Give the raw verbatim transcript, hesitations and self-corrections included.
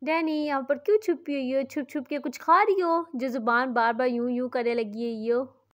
Danny यहाँ पर क्यों छुपी हुई हो? छुप छुप के कुछ खा रही हो जो जुबान बार बार यूं यूं करे लगी हुई हो?